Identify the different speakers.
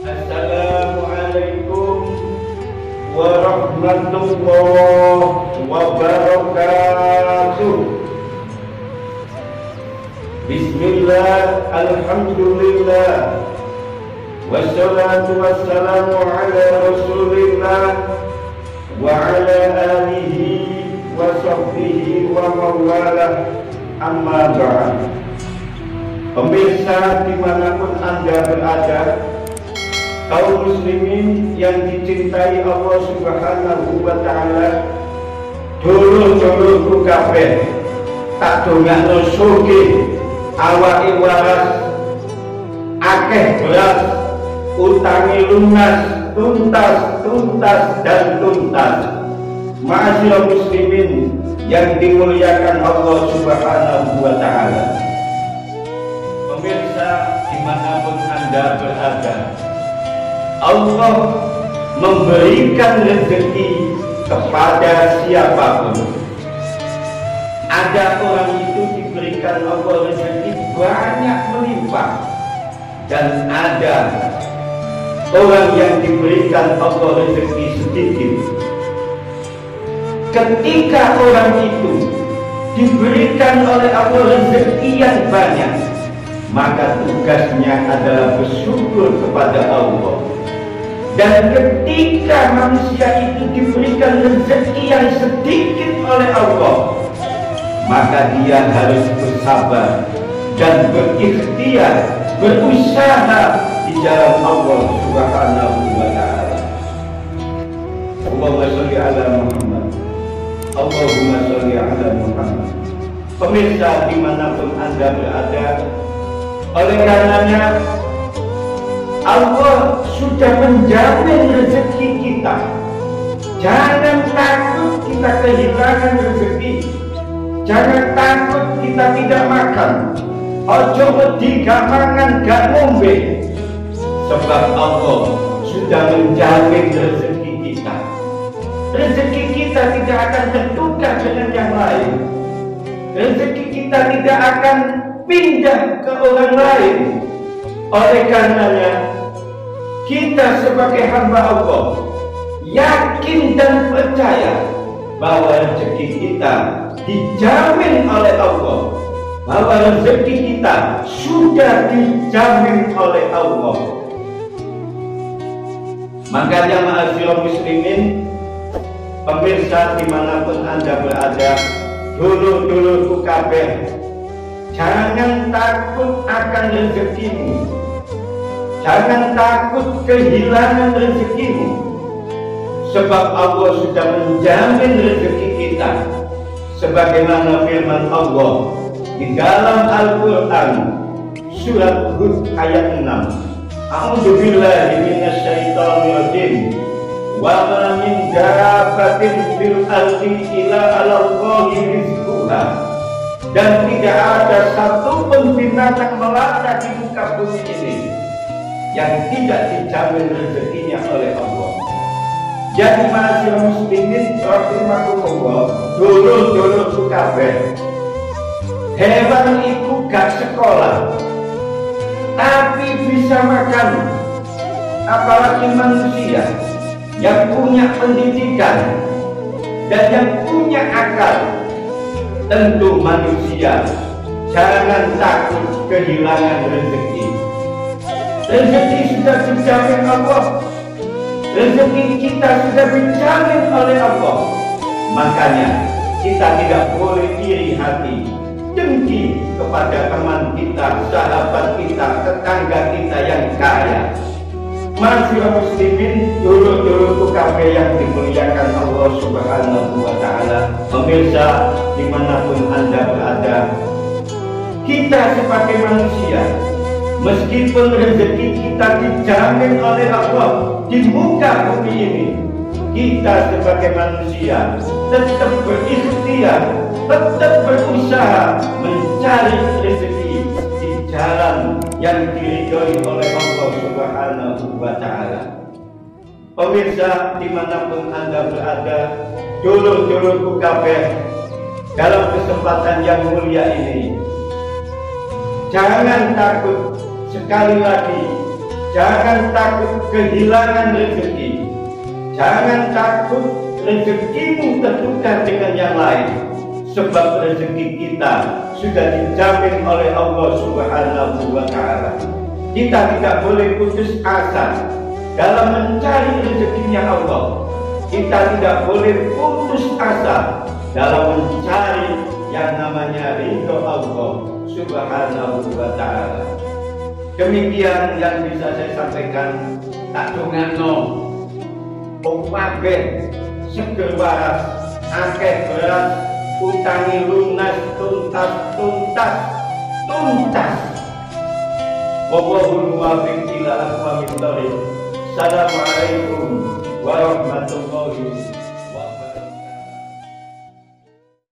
Speaker 1: Assalamualaikum warahmatullahi wabarakatuh. Bismillah, alhamdulillah, wassalatu wassalamu ala rasulillah wa ala alihi wa sahbihi wa mawalah, amma ba'd. Pemirsa dimanapun Anda berada, kaum muslimin yang dicintai Allah Subhanahu wa ta'ala, dulur-dulurku kabeh, tak dongakno sugih, awake waras, akeh beras, utangi lunas, tuntas dan tuntas. Ma'asyiral muslimin yang dimuliakan Allah Subhanahu wa ta'ala, pemirsa dimanapun Anda berada, Allah memberikan rezeki kepada siapapun. Ada orang itu diberikan Allah rezeki banyak melimpah, dan ada orang yang diberikan Allah rezeki sedikit. Ketika orang itu diberikan oleh Allah rezeki yang banyak, maka tugasnya adalah bersyukur kepada Allah. Dan ketika manusia itu diberikan rezeki yang sedikit oleh Allah, maka dia harus bersabar dan berikhtiar, berusaha di jalan Allah Subhanahu wa ta'ala. Allahumma sholli ala Muhammad, Allahumma sholli ala Muhammad. Pemirsa dimanapun Anda berada, oleh karenanya Allah sudah menjamin rezeki kita. Jangan takut kita kehilangan rezeki. Jangan takut kita tidak makan. Ojo wedi gak mangan gak ngombe. Sebab Allah sudah menjamin rezeki kita. Rezeki kita tidak akan tertukar dengan yang lain. Rezeki kita tidak akan pindah ke orang lain. Oleh karenanya kita sebagai hamba Allah yakin dan percaya bahwa rezeki kita dijamin oleh Allah, bahwa rezeki kita sudah dijamin oleh Allah. Makanya ma'asyiral muslimin, pemirsa dimanapun Anda berada, dulur-dulurku kabeh, jangan takut akan rezekimu. Jangan takut kehilangan rezekimu. Sebab Allah sudah menjamin rezeki kita. Sebagaimana firman Allah di dalam Al-Quran surat Hud ayat 6. A'udzu billahi minasyaitonir rajim. Wa ma min dabbatin fil ardi illa 'ala Allahi rizquha. Dan tidak ada satupun binatang melata di muka bumi ini yang tidak dijamin rezekinya oleh Allah. Jadi ma'asyiral muslimin rahimakumullah, dulur-dulurku kabeh, hewan itu gak sekolah tapi bisa makan. Apalagi manusia yang punya pendidikan dan yang punya akal. Tentu manusia jangan takut kehilangan rezeki. Rezeki sudah dijamin Allah. Rezeki kita sudah dijamin oleh Allah. Makanya kita tidak boleh iri hati, dengki kepada teman kita, sahabat kita, tetangga kita yang kaya. Ma'asyiral muslimin, dulur-dulurku kabeh yang dimuliakan Allah Subhanahu wa ta'ala, pemirsa dimanapun Anda berada, kita sebagai manusia, meskipun rezeki kita dijamin oleh Allah di muka bumi ini, kita sebagai manusia tetap berikhtiar, tetap berusaha mencari rezeki di jalan yang diridhoi oleh Allah Subhanahu wa ta'ala. Pemirsa dimanapun Anda berada, dulur-dulurku kabeh, dalam kesempatan yang mulia ini, jangan takut. Sekali lagi Jangan takut kehilangan rezeki. Jangan takut rezekimu tertukar dengan yang lain. Sebab rezeki kita sudah dijamin oleh Allah Subhanahu wa Ta'ala. Kita tidak boleh putus asa dalam mencari rezekinya Allah. Kita tidak boleh putus asa dalam mencari yang namanya ridho Allah Subhanahu wa Ta'ala. Demikian yang bisa saya sampaikan. Tak dongano wabeh seger waras, akeh beras, utangi lunas, tuntas. Wallahul muwaffiq ila aqwamit thoriq. Assalamualaikum warahmatullahi